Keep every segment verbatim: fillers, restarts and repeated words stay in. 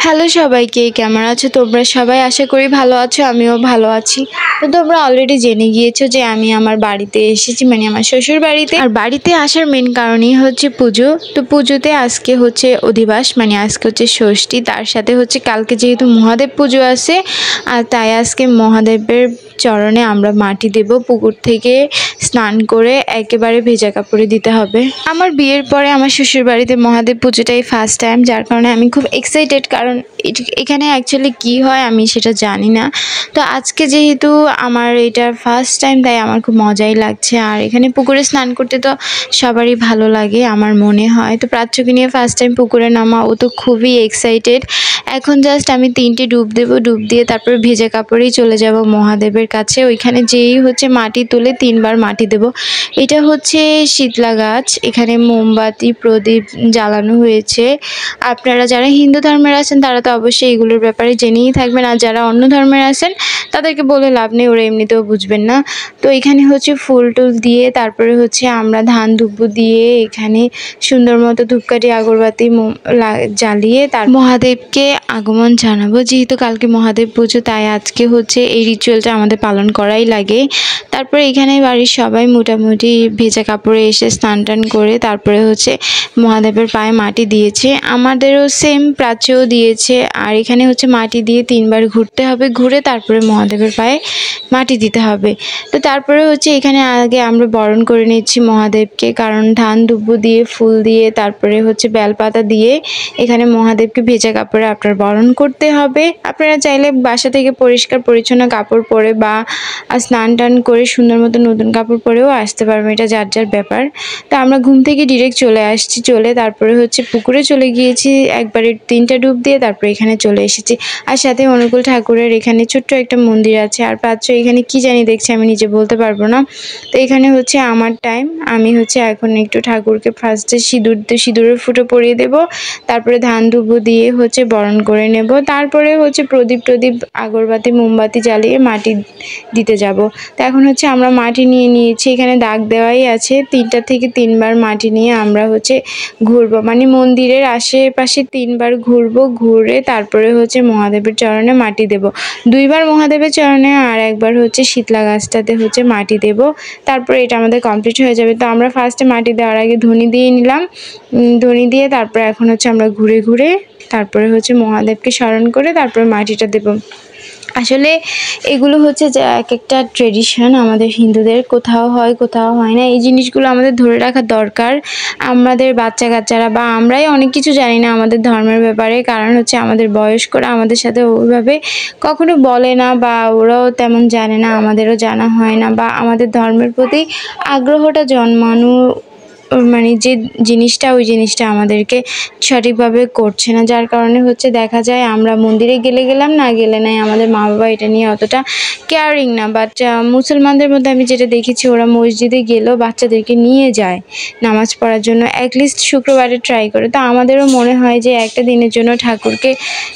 Hello সবাইকে, কেমন আছো তোমরা সবাই? আশা করি ভালো আছো, আমিও ভালো আছি। তো তোমরা অলরেডি জেনে গিয়েছো যে আমি আমার বাড়িতে এসেছি, মানে আমার শ্বশুর বাড়িতে। আর বাড়িতে আসার মেন কারণই হচ্ছে পুজো। তো পুজোতে আজকে হচ্ছে অধিবাস, মানে আজকে হচ্ছে ষষ্ঠী, তার সাথে হচ্ছে কালকে যেহেতু মহাদেব পুজো আছে, আর তাই আজকে মহাদেবের চরণে আমরা মাটি দেব। পুকুর থেকে স্নান করে একেবারে ভেজা কাপড়ে দিতে হবে। আমার বিয়ের পরে আমার শ্বশুর বাড়িতে মহাদেব পুজোটাই ফার্স্ট টাইম, যার কারণে আমি খুব এক্সাইটেড। কারণ এখানে অ্যাকচুয়ালি কি হয় আমি সেটা জানি না। তো আজকে যেহেতু আমার এটা ফার্স্ট টাইম, তাই আমার খুব মজাই লাগছে। আর এখানে পুকুরে স্নান করতে তো সবারই ভালো লাগে আমার মনে হয়। তো প্রাচ্যকে নিয়ে ফার্স্ট টাইম পুকুরে নামা, ও তো খুবই এক্সাইটেড। এখন জাস্ট আমি তিনটে ডুব দেব, ডুব দিয়ে তারপরে ভেজা কাপড়েই চলে যাব মহাদেবের কাছে। ওইখানে যেই হচ্ছে মাটি তুলে তিনবার মাটি দেব। এটা হচ্ছে শীতলা গাছ, এখানে মোমবাতি প্রদীপ জ্বালানো হয়েছে। আপনারা যারা হিন্দু ধর্মের আছেন তারা তো অবশ্যই এগুলোর ব্যাপারে জেনেই থাকবেন, আর যারা অন্য ধর্মের আছেন তাদেরকে বলে লাভ নেই, ওরা এমনিতেও বুঝবেন না। তো এখানে হচ্ছে ফুল টুল দিয়ে তারপরে হচ্ছে আমরা ধান ধূপ দিয়ে এখানে সুন্দর মতো ধূপকাঠি আগরবাতি জ্বালিয়ে তার মহাদেবকে আগমন জানাবো। যেহেতু কালকে মহাদেব পুজো, তাই আজকে হচ্ছে এই রিচুয়ালটা আমাদের পালন করাই লাগে। তারপরে এখানে বাড়ির সবাই মোটামুটি ভেজা কাপড়ে এসে স্নান টান করে তারপরে হচ্ছে মহাদেবের পায়ে মাটি দিয়েছে। আমাদেরও সেম প্রাচ্যও দিয়েছে। আর এখানে হচ্ছে মাটি দিয়ে তিনবার ঘুরতে হবে, ঘুরে তারপরে মহাদেবের পায়ে মাটি দিতে হবে। তো তারপরে হচ্ছে এখানে আগে আমরা বরণ করে নিচ্ছি মহাদেবকে, কারণ ধান দুব্বু দিয়ে ফুল দিয়ে তারপরে হচ্ছে বেলপাতা দিয়ে এখানে মহাদেবকে ভেজা কাপড়ে আপনার বরণ করতে হবে। আপনারা চাইলে বাসা থেকে পরিষ্কার পরিচ্ছন্ন কাপড় পরে বা স্নান টান করে সুন্দর মতো নতুন কাপড় পরেও আসতে পারবেন, এটা যার যার ব্যাপার। তো আমরা ঘুম থেকে ডিরেক্ট চলে আসছি, চলে তারপরে হচ্ছে পুকুরে চলে গিয়েছি একবারে তিনটা ডুব দিয়ে, তারপরে এখানে চলে এসেছি। আর সাথে অনুকূল ঠাকুরের এখানে ছোট্ট একটা মন্দির আছে। আর প্রাচ্য এখানে কি জানি দেখছি, আমি নিজে বলতে পারবো না। তো এখানে হচ্ছে আমার টাইম, আমি হচ্ছে এখন একটু ঠাকুরকে ফার্স্টে সিঁদুর সিঁদুরের ফুটো পরিয়ে দেব, তারপরে ধান ধুবো দিয়ে হচ্ছে বরণ করে নেব। তারপরে হচ্ছে প্রদীপ টদীপ আগরবাতি মোমবাতি জ্বালিয়ে মাটি দিতে যাব। তো এখন হচ্ছে আমরা মাটি নিয়ে নিয়েছি, এখানে দাগ দেওয়াই আছে। তিনটা থেকে তিনবার মাটি নিয়ে আমরা হচ্ছে ঘুরবো, মানে মন্দিরের আশেপাশে তিনবার ঘুরবো, ঘুরে তারপরে হচ্ছে মহাদেবের চরণে মাটি দেব। দুইবার মহাদেবের চরণে আর একবার হচ্ছে শীতলা গাছটাতে হচ্ছে মাটি দেব। তারপরে এটা আমাদের কমপ্লিট হয়ে যাবে। তো আমরা ফার্স্টে মাটি দেওয়ার আগে ধনি দিয়ে নিলাম, ধনি দিয়ে তারপরে এখন হচ্ছে আমরা ঘুরে ঘুরে তারপরে হচ্ছে মহাদেবকে স্মরণ করে তারপরে মাটিটা দেব। আসলে এগুলো হচ্ছে যে এক একটা ট্রেডিশন আমাদের হিন্দুদের, কোথাও হয় কোথাও হয় না। এই জিনিসগুলো আমাদের ধরে রাখা দরকার। আমাদের বাচ্চা কাচ্চারা বা আমরাই অনেক কিছু জানি না আমাদের ধর্মের ব্যাপারে, কারণ হচ্ছে আমাদের বয়স্করা আমাদের সাথে ওইভাবে কখনো বলে না বা ওরাও তেমন জানে না, আমাদেরও জানা হয় না, বা আমাদের ধর্মের প্রতি আগ্রহটা জন্মানো মানে যে জিনিসটা ওই জিনিসটা আমাদেরকে সঠিকভাবে করছে না, যার কারণে হচ্ছে দেখা যায় আমরা মন্দিরে গেলে গেলাম, না গেলে নাই, আমাদের মা বাবা এটা নিয়ে অতটা কেয়ারিং না। বাট মুসলমানদের মধ্যে আমি যেটা দেখেছি, ওরা মসজিদে গেলেও বাচ্চাদেরকে নিয়ে যায় নামাজ পড়ার জন্য, অ্যাটলিস্ট শুক্রবারে ট্রাই করে। তো আমাদেরও মনে হয় যে একটা দিনের জন্য ঠাকুরকে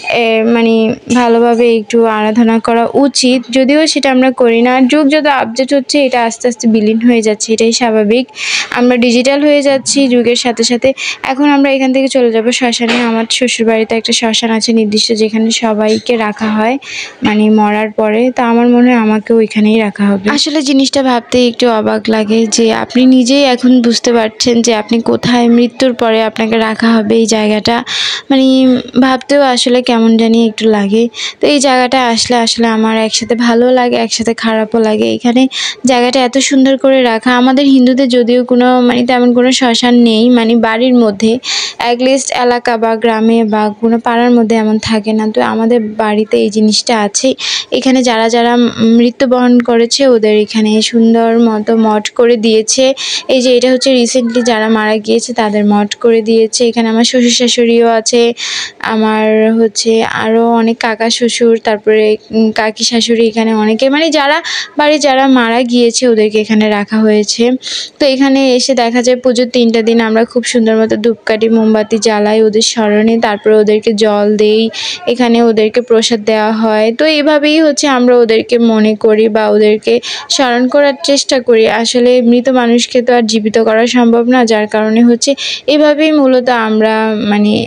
মানে ভালোভাবে একটু আরাধনা করা উচিত, যদিও সেটা আমরা করি না। আর যুগ যত আপডেট হচ্ছে এটা আস্তে আস্তে বিলীন হয়ে যাচ্ছে, এটাই স্বাভাবিক। আমরা ডিজিটাল হয়ে যাচ্ছি যুগের সাথে সাথে। এখন আমরা এখান থেকে চলে যাব শ্মশানে। আমার শ্বশুরবাড়িতে একটা শ্মশান আছে নির্দিষ্ট, যেখানে সবাইকে রাখা হয় মানে মরার পরে। তা আমার মনে হয় আমাকেও ওইখানেই রাখা হবে। আসলে জিনিসটা ভাবতে একটু অবাক লাগে যে আপনি নিজেই এখন বুঝতে পারছেন যে আপনি কোথায় মৃত্যুর পরে আপনাকে রাখা হবে। এই জায়গাটা মানে ভাবতেও আসলে কেমন জানি একটু লাগে। তো এই জায়গাটা আসলে আসলে আমার একসাথে ভালো লাগে, একসাথে খারাপও লাগে। এখানে জায়গাটা এত সুন্দর করে রাখা। আমাদের হিন্দুদের যদিও কোনো মানে তেমন কোনো শ্মশান নেই, মানে বাড়ির মধ্যে অ্যাটলিস্ট এলাকা বা গ্রামে বা কোনো পাড়ার মধ্যে এমন থাকে না। তো আমাদের বাড়িতে এই জিনিসটা আছে। এখানে যারা যারা মৃত্যুবরণ করেছে ওদের এখানে সুন্দর মতো মঠ করে দিয়েছে। এই যে এটা হচ্ছে রিসেন্টলি যারা মারা গিয়েছে তাদের মঠ করে দিয়েছে। এখানে আমার শ্বশুর শাশুড়িও আছে, আমার হচ্ছে আরও অনেক কাকা শ্বশুর, তারপরে কাকি শাশুড়ি, এখানে অনেকে মানে যারা বাড়ি যারা মারা গিয়েছে ওদেরকে এখানে রাখা হয়েছে। তো এখানে এসে দেখা যায় পুজোর তিনটা দিন আমরা খুব সুন্দর মতো ধূপকাঠি মোমবাতি জ্বালাই ওদের স্মরণে, তারপরে ওদেরকে জল দেই, এখানে ওদেরকে প্রসাদ দেওয়া হয়। তো এভাবেই হচ্ছে আমরা ওদেরকে মনে করি বা ওদেরকে স্মরণ করার চেষ্টা করি। আসলে মৃত মানুষকে তো আর জীবিত করা সম্ভব না, যার কারণে হচ্ছে এভাবেই মূলত আমরা মানে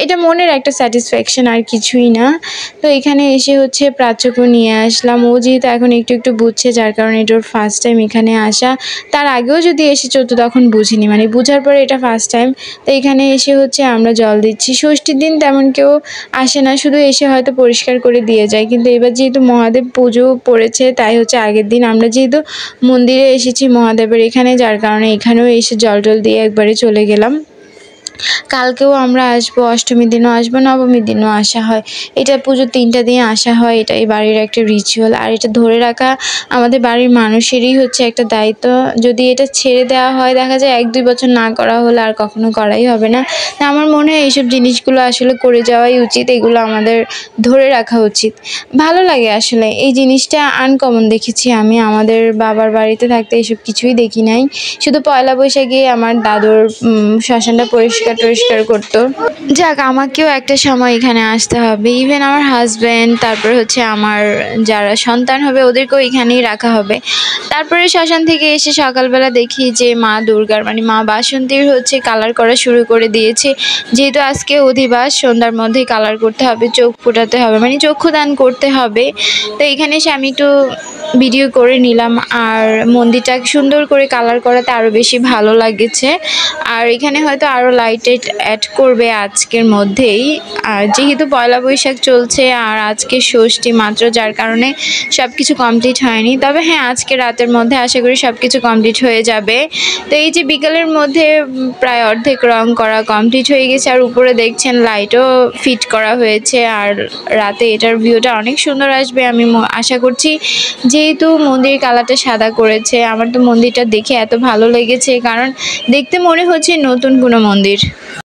এটা মনের একটা স্যাটিসফ্যাকশন আর কিছুই না। তো এখানে এসে হচ্ছে প্রাচ্যকেও নিয়ে আসলাম। ও যেহেতু এখন একটু একটু বুঝছে, যার কারণে এটা ওর ফার্স্ট টাইম এখানে আসা। তার আগেও যদি এসেছে তো তখন বুঝিনি, মানে বুঝার পরে এটা ফার্স্ট টাইম। তো এখানে এসে হচ্ছে আমরা জল দিচ্ছি। ষষ্ঠীর দিন তেমন কেউ আসে না, শুধু এসে হয়তো পরিষ্কার করে দিয়ে যায়। কিন্তু এবার যেহেতু মহাদেব পুজো পড়েছে তাই হচ্ছে আগের দিন আমরা যেহেতু মন্দিরে এসেছি মহাদেবের এখানে, যার কারণে এখানেও এসে জল টল দিয়ে একবারে চলে গেলাম। কালকেও আমরা আসবো, অষ্টমীর দিনও আসবো, নবমীর দিনও আসা হয়। এটা পুজোর তিনটা দিন আসা হয়, এটা এই বাড়ির একটা রিচুয়াল। আর এটা ধরে রাখা আমাদের বাড়ির মানুষেরই হচ্ছে একটা দায়িত্ব। যদি এটা ছেড়ে দেওয়া হয় দেখা যায় এক দুই বছর না করা হলে আর কখনো করাই হবে না। আমার মনে হয় এইসব জিনিসগুলো আসলে করে যাওয়াই উচিত, এগুলো আমাদের ধরে রাখা উচিত। ভালো লাগে আসলে এই জিনিসটা, আনকমন দেখেছি আমি। আমাদের বাবার বাড়িতে থাকতে এসব কিছুই দেখি নাই। শুধু পয়লা বৈশাখে আমার দাদুর শ্মশানটা পরিষ্কার টরিষ্কার করতো। যাক, আমাকেও একটা সময় এখানে আসতে হবে। ইভেন আমার হাজব্যান্ড, তারপর হচ্ছে আমার যারা সন্তান হবে ওদেরকেও এখানেই রাখা হবে। তারপরে শ্মশান থেকে এসে সকালবেলা দেখি যে মা দুর্গার মানে মা বাসন্তীর হচ্ছে কালার করা শুরু করে দিয়েছে। যেহেতু আজকে অধিবাস, সন্ধ্যার মধ্যেই কালার করতে হবে, চোখ ফোটাতে হবে, মানে চক্ষুদান করতে হবে। তো এখানে এসে আমি একটু ভিডিও করে নিলাম। আর মন্দিরটা সুন্দর করে কালার করাতে আরও বেশি ভালো লাগেছে। আর এখানে হয়তো আরও লাইট টাইট অ্যাড করবে আজকের মধ্যেই। আর যেহেতু পয়লা বৈশাখ চলছে আর আজকে ষষ্ঠী মাত্র, যার কারণে সব কিছু কমপ্লিট হয়নি। তবে হ্যাঁ, আজকে রাতের মধ্যে আশা করি সব কিছু কমপ্লিট হয়ে যাবে। তো এই যে বিকালের মধ্যে প্রায় অর্ধেক রং করা কমপ্লিট হয়ে গেছে। আর উপরে দেখছেন লাইটও ফিট করা হয়েছে। আর রাতে এটার ভিউটা অনেক সুন্দর আসবে আমি আশা করছি। যেহেতু মন্দির কালারটা সাদা করেছে, আমার তো মন্দিরটা দেখে এত ভালো লেগেছে, কারণ দেখতে মনে হচ্ছে নতুন কোনো মন্দির।